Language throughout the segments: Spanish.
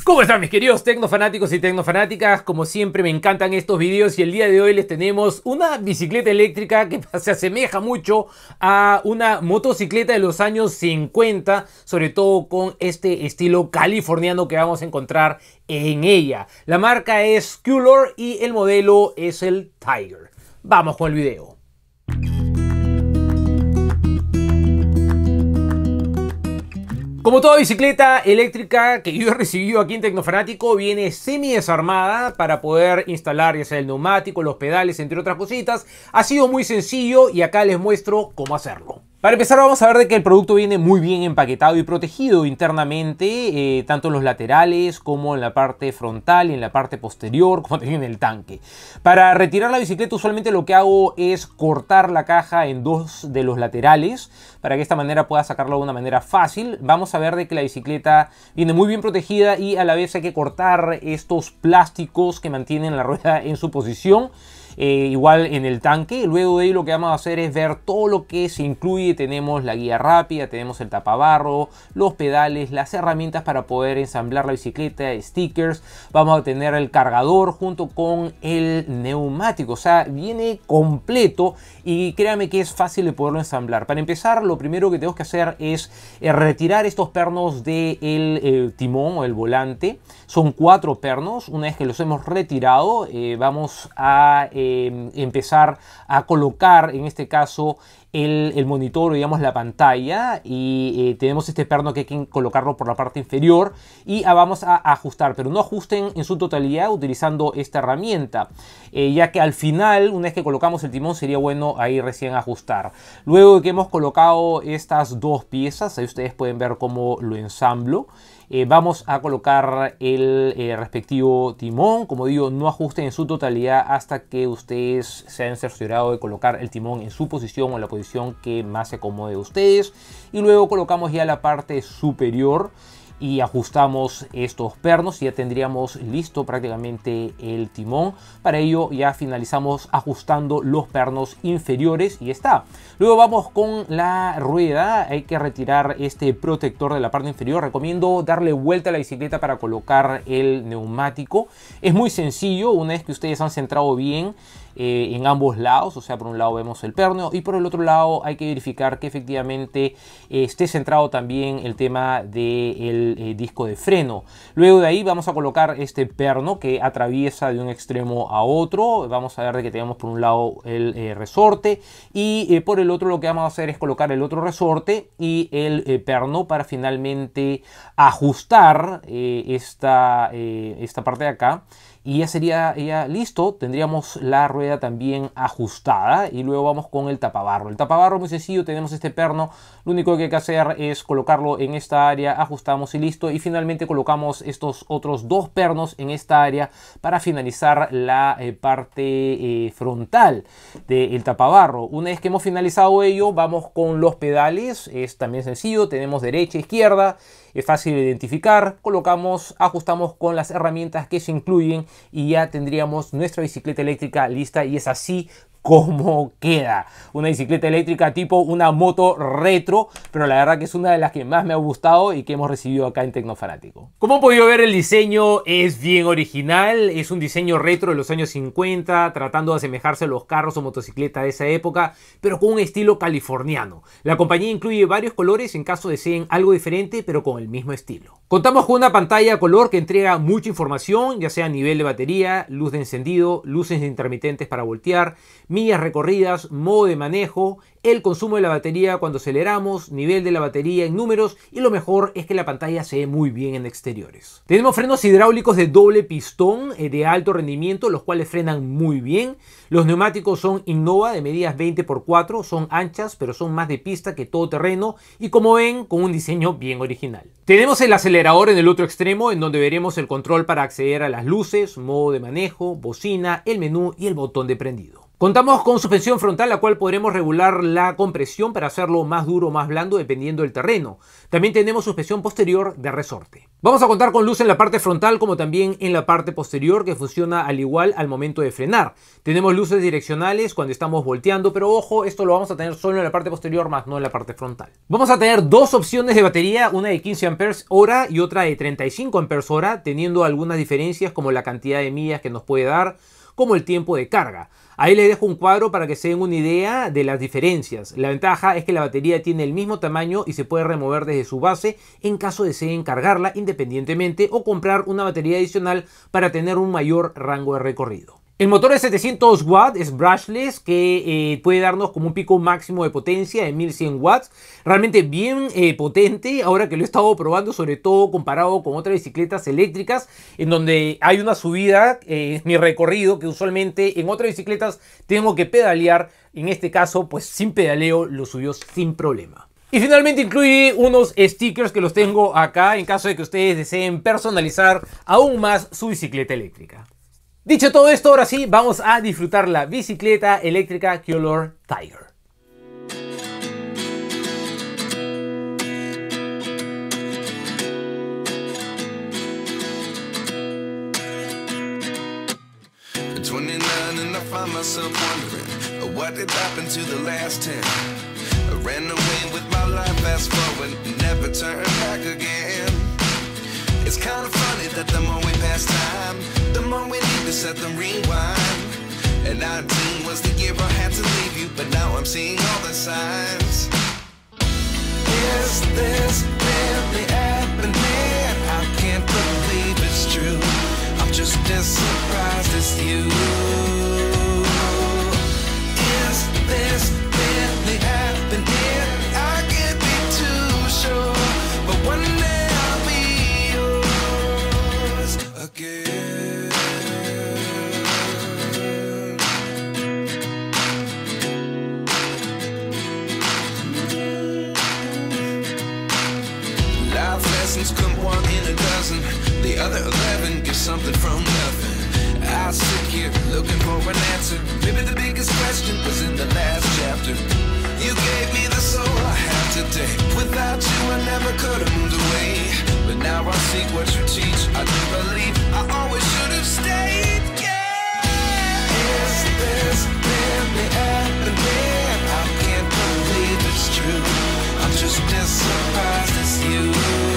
¿Cómo están mis queridos tecnofanáticos y tecnofanáticas? Como siempre me encantan estos videos y el día de hoy les tenemos una bicicleta eléctrica que se asemeja mucho a una motocicleta de los años 50, sobre todo con este estilo californiano que vamos a encontrar en ella. La marca es Scullor y el modelo es el Tiger. Vamos con el video. Como toda bicicleta eléctrica que yo he recibido aquí en Tecnofanático, viene semi desarmada para poder instalar ya sea el neumático, los pedales, entre otras cositas. Ha sido muy sencillo y acá les muestro cómo hacerlo. Para empezar vamos a ver de que el producto viene muy bien empaquetado y protegido internamente, tanto en los laterales como en la parte frontal y en la parte posterior, como también en el tanque. Para retirar la bicicleta usualmente lo que hago es cortar la caja en dos de los laterales, para que de esta manera pueda sacarlo de una manera fácil. Vamos a ver de que la bicicleta viene muy bien protegida y a la vez hay que cortar estos plásticos que mantienen la rueda en su posición. Igual en el tanque. Luego de ahí lo que vamos a hacer es ver todo lo que se incluye. Tenemos la guía rápida, tenemos el tapabarro, los pedales, las herramientas para poder ensamblar la bicicleta, stickers. Vamos a tener el cargador junto con el neumático, o sea, viene completo y créanme que es fácil de poderlo ensamblar. Para empezar, lo primero que tenemos que hacer es retirar estos pernos del timón o el volante. Son 4 pernos. Una vez que los hemos retirado, vamos a empezar a colocar en este caso el monitor o digamos la pantalla y tenemos este perno que hay que colocarlo por la parte inferior y vamos a ajustar, pero no ajusten en su totalidad utilizando esta herramienta, ya que al final, una vez que colocamos el timón, sería bueno ahí recién ajustar. Luego de que hemos colocado estas dos piezas, ahí ustedes pueden ver cómo lo ensamblo. Vamos a colocar el respectivo timón. Como digo, no ajusten en su totalidad hasta que ustedes se hayan cerciorado de colocar el timón en su posición o en la posición que más se acomode a ustedes. Y luego colocamos ya la parte superior y ajustamos estos pernos y ya tendríamos listo prácticamente el timón. Para ello ya finalizamos ajustando los pernos inferiores y ya está. Luego vamos con la rueda. Hay que retirar este protector de la parte inferior. Recomiendo darle vuelta a la bicicleta para colocar el neumático. Es muy sencillo una vez que ustedes han centrado bien en ambos lados, o sea, por un lado vemos el perno y por el otro lado hay que verificar que efectivamente esté centrado también el tema del disco de freno. Luego de ahí vamos a colocar este perno que atraviesa de un extremo a otro. Vamos a ver de que tenemos por un lado el resorte y por el otro lo que vamos a hacer es colocar el otro resorte y el perno para finalmente ajustar esta parte de acá. Y ya sería listo, tendríamos la rueda también ajustada y luego vamos con el tapabarro. El tapabarro muy sencillo, tenemos este perno, lo único que hay que hacer es colocarlo en esta área, ajustamos y listo. Y finalmente colocamos estos otros 2 pernos en esta área para finalizar la parte frontal del tapabarro. Una vez que hemos finalizado ello, vamos con los pedales, es también sencillo, tenemos derecha, izquierda. Es fácil de identificar, colocamos, ajustamos con las herramientas que se incluyen y ya tendríamos nuestra bicicleta eléctrica lista y es así como queda. Una bicicleta eléctrica tipo una moto retro, pero la verdad que es una de las que más me ha gustado y que hemos recibido acá en Tecnofanático. Como han podido ver, el diseño es bien original, es un diseño retro de los años 50, tratando de asemejarse a los carros o motocicletas de esa época, pero con un estilo californiano. La compañía incluye varios colores en caso deseen algo diferente, pero con el mismo estilo. Contamos con una pantalla a color que entrega mucha información, ya sea nivel de batería, luz de encendido, luces intermitentes para voltear, millas recorridas, modo de manejo, el consumo de la batería cuando aceleramos, nivel de la batería en números y lo mejor es que la pantalla se ve muy bien en exteriores. Tenemos frenos hidráulicos de doble pistón de alto rendimiento, los cuales frenan muy bien. Los neumáticos son Innova de medidas 20×4, son anchas pero son más de pista que todo terreno y como ven con un diseño bien original. Tenemos el acelerador en el otro extremo en donde veremos el control para acceder a las luces, modo de manejo, bocina, el menú y el botón de prendido. Contamos con suspensión frontal, la cual podremos regular la compresión para hacerlo más duro o más blando dependiendo del terreno. También tenemos suspensión posterior de resorte. Vamos a contar con luz en la parte frontal como también en la parte posterior, que funciona al igual al momento de frenar. Tenemos luces direccionales cuando estamos volteando, pero ojo, esto lo vamos a tener solo en la parte posterior, más no en la parte frontal. Vamos a tener dos opciones de batería, una de 15 amperes hora y otra de 35 amperes hora, teniendo algunas diferencias como la cantidad de millas que nos puede dar, como el tiempo de carga. Ahí les dejo un cuadro para que se den una idea de las diferencias. La ventaja es que la batería tiene el mismo tamaño y se puede remover desde su base en caso deseen cargarla independientemente o comprar una batería adicional para tener un mayor rango de recorrido. El motor de 700 watts es brushless, que puede darnos como un pico máximo de potencia de 1100 watts. Realmente bien potente, ahora que lo he estado probando, sobre todo comparado con otras bicicletas eléctricas, en donde hay una subida en mi recorrido que usualmente en otras bicicletas tengo que pedalear. En este caso, pues sin pedaleo lo subió sin problema. Y finalmente incluye unos stickers que los tengo acá en caso de que ustedes deseen personalizar aún más su bicicleta eléctrica. Dicho todo esto, ahora sí, vamos a disfrutar la bicicleta eléctrica Color Tiger. At 29 and I find myself wondering what did happen to the last 10. I ran away with my life, fast forward, never turn back again. It's kind of funny that the more we pass time, the more we need to set the rewind. And 19 was the year I had to leave you, but now I'm seeing all the signs. Is this really happening? I can't believe it's true. I'm just as surprised as you. Is this really happening? I can't be too sure, but one day I'll be yours again. Life lessons come one in a dozen. The other 11 get something from nothing. I sit here looking for an answer. Maybe the biggest question was in the last chapter. You gave me the soul I have today. Without you I never could have moved away. But now I see what you teach. I do believe I always should have stayed. Yeah. Is this really happening? I can't believe it's true. I'm just as surprised as you.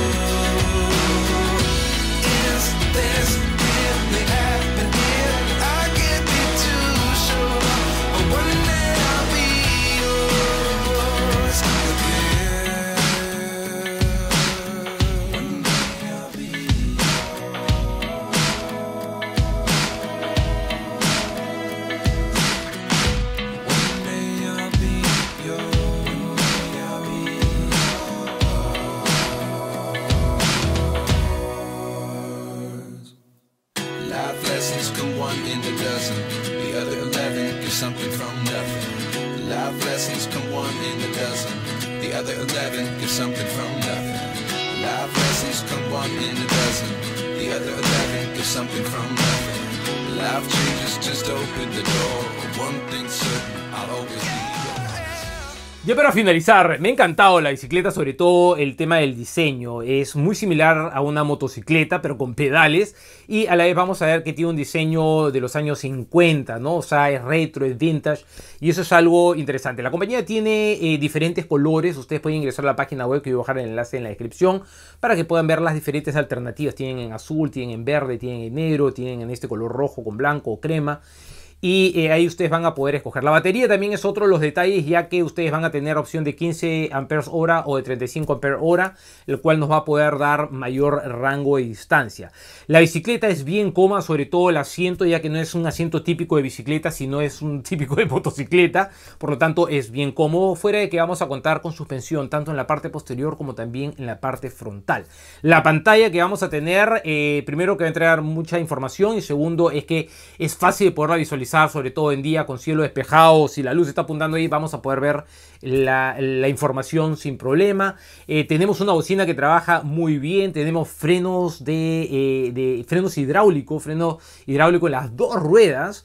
Is this really happening? I can't be too sure, but one day I'll be yours again. One day I'll be One day I'll be yours. One day I'll be Life lessons come one in a dozen. The other 11 get something from nothing. Life lessons come one in a dozen. The other 11 get something from nothing. Life lessons come one in a dozen. The other 11 get something from nothing. Life changes, just open the door. One thing's certain, I'll always be yours. Ya para finalizar, me ha encantado la bicicleta, sobre todo el tema del diseño. Es muy similar a una motocicleta, pero con pedales. Y a la vez vamos a ver que tiene un diseño de los años 50, ¿no? O sea, es retro, es vintage. Y eso es algo interesante. La compañía tiene diferentes colores. Ustedes pueden ingresar a la página web, que voy a dejar el enlace en la descripción, para que puedan ver las diferentes alternativas. Tienen en azul, tienen en verde, tienen en negro, tienen en este color rojo con blanco o crema. Y ahí ustedes van a poder escoger. La batería también es otro de los detalles, ya que ustedes van a tener opción de 15 amperes hora o de 35 amperes hora, el cual nos va a poder dar mayor rango de distancia. La bicicleta es bien cómoda, sobre todo el asiento, ya que no es un asiento típico de bicicleta, sino es un típico de motocicleta. Por lo tanto es bien cómodo, fuera de que vamos a contar con suspensión tanto en la parte posterior como también en la parte frontal. La pantalla que vamos a tener, primero que va a entregar mucha información, y segundo es que es fácil de poderla visualizar, sobre todo en día con cielo despejado. Si la luz está apuntando ahí, vamos a poder ver la información sin problema. Tenemos una bocina que trabaja muy bien. Tenemos frenos freno hidráulico en las dos ruedas.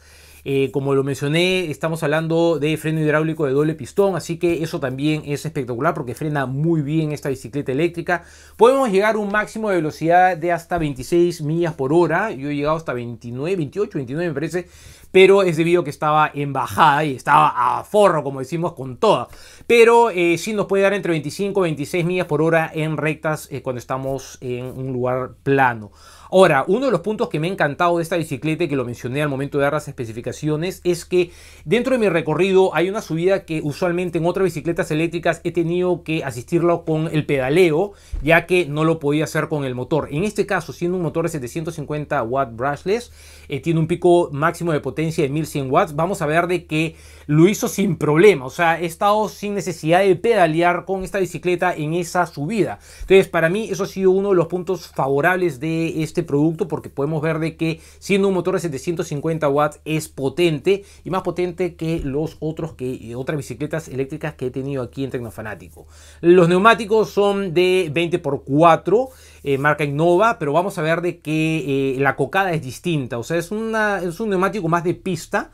Como lo mencioné, estamos hablando de freno hidráulico de doble pistón, así que eso también es espectacular porque frena muy bien esta bicicleta eléctrica. Podemos llegar a un máximo de velocidad de hasta 26 millas por hora. Yo he llegado hasta 29, 28, 29 me parece, pero es debido a que estaba en bajada y estaba a forro, como decimos, con toda. Pero sí nos puede dar entre 25 y 26 millas por hora en rectas cuando estamos en un lugar plano. Ahora, uno de los puntos que me ha encantado de esta bicicleta y que lo mencioné al momento de dar las especificaciones es que dentro de mi recorrido hay una subida que usualmente en otras bicicletas eléctricas he tenido que asistirlo con el pedaleo, ya que no lo podía hacer con el motor. En este caso, siendo un motor de 750 watt brushless, tiene un pico máximo de potencia de 1100 watts, vamos a ver de que lo hizo sin problema. O sea, he estado sin necesidad de pedalear con esta bicicleta en esa subida. Entonces, para mí eso ha sido uno de los puntos favorables de este producto, porque podemos ver de que siendo un motor de 750 watts es potente y más potente que los otras bicicletas eléctricas que he tenido aquí en Tecnofanático. Los neumáticos son de 20x4 marca Innova, pero vamos a ver de que la cocada es distinta. O sea, es un neumático más de pista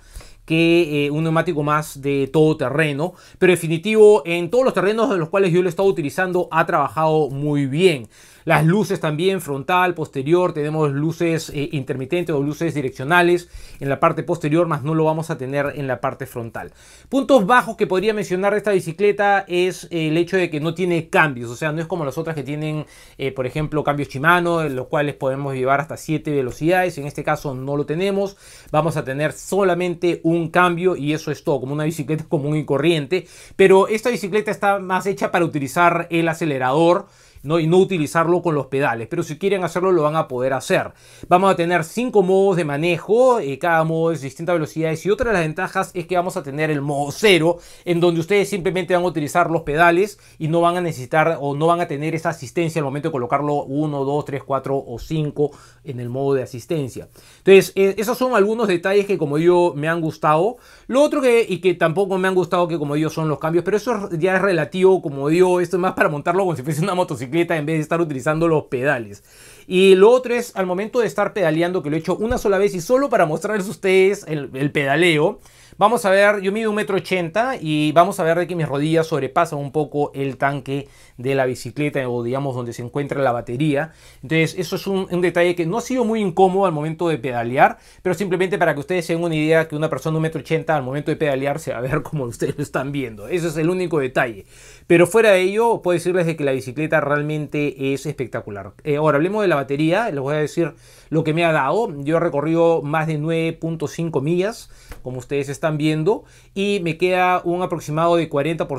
que un neumático más de todo terreno, pero definitivo en todos los terrenos en los cuales yo lo he estado utilizando ha trabajado muy bien. Las luces también, frontal, posterior, tenemos luces intermitentes o luces direccionales en la parte posterior, más no lo vamos a tener en la parte frontal. Puntos bajos que podría mencionar de esta bicicleta es el hecho de que no tiene cambios, o sea, no es como las otras que tienen, por ejemplo, cambios Shimano, en los cuales podemos llevar hasta 7 velocidades. En este caso no lo tenemos, vamos a tener solamente un cambio y eso es todo, como una bicicleta común y corriente, pero esta bicicleta está más hecha para utilizar el acelerador, ¿no? Y no utilizarlo con los pedales, pero si quieren hacerlo lo van a poder hacer. Vamos a tener 5 modos de manejo, cada modo es distintas velocidades, y otra de las ventajas es que vamos a tener el modo 0, en donde ustedes simplemente van a utilizar los pedales y no van a necesitar o no van a tener esa asistencia al momento de colocarlo 1, 2, 3, 4 o 5 en el modo de asistencia. Entonces esos son algunos detalles que como digo me han gustado. Lo otro que tampoco me han gustado, que como digo son los cambios, pero eso ya es relativo. Como digo, esto es más para montarlo como si fuese una motocicleta en vez de estar utilizando los pedales. Y lo otro es al momento de estar pedaleando, que lo he hecho una sola vez y solo para mostrarles a ustedes el pedaleo. Vamos a ver, yo mido 1,80 m y vamos a ver de que mis rodillas sobrepasan un poco el tanque de la bicicleta, o digamos donde se encuentra la batería. Entonces eso es un detalle que no ha sido muy incómodo al momento de pedalear, pero simplemente para que ustedes se den una idea que una persona de 1,80 m al momento de pedalear se va a ver como ustedes lo están viendo. Ese es el único detalle. Pero fuera de ello, puedo decirles de que la bicicleta realmente es espectacular. Ahora hablemos de la batería, les voy a decir lo que me ha dado. Yo he recorrido más de 9.5 millas, como ustedes están viendo, y me queda un aproximado de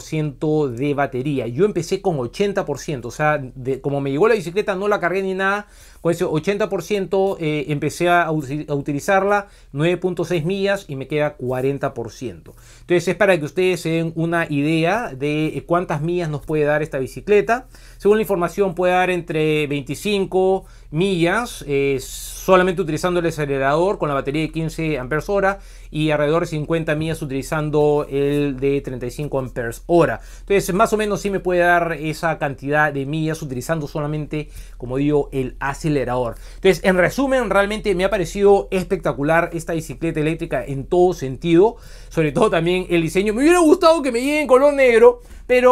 40% de batería. Yo empecé con 80%, o sea, como me llegó la bicicleta no la cargué ni nada, con ese 80% empecé a utilizarla, 9.6 millas y me queda 40%. Entonces es para que ustedes se den una idea de cuántas millas nos puede dar esta bicicleta. Según la información puede dar entre 25 millas solamente utilizando el acelerador con la batería de 15 amperes hora y alrededor de 50 millas utilizando el de 35 amperes hora. Entonces más o menos sí me puede dar esa cantidad de millas utilizando solamente, como digo, el acelerador. Entonces en resumen, realmente me ha parecido espectacular esta bicicleta eléctrica en todo sentido, sobre todo también el diseño. Me hubiera gustado que me llegue en color negro,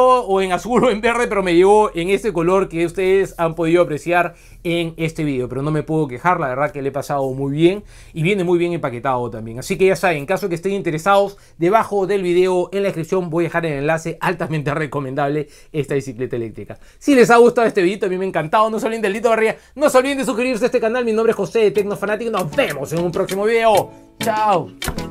o en azul o en verde, pero me llegó en este color que ustedes han podido apreciar en este video. Pero no me puedo quejar, la verdad que le he pasado muy bien y viene muy bien empaquetado también. Así que ya saben, en caso que estén interesados, debajo del video en la descripción voy a dejar el enlace, altamente recomendable esta bicicleta eléctrica. Si les ha gustado este video, a mí me ha encantado, no se olviden del dedito de arriba, no se olviden de suscribirse a este canal. Mi nombre es José de Tecnofanático, nos vemos en un próximo video. Chao.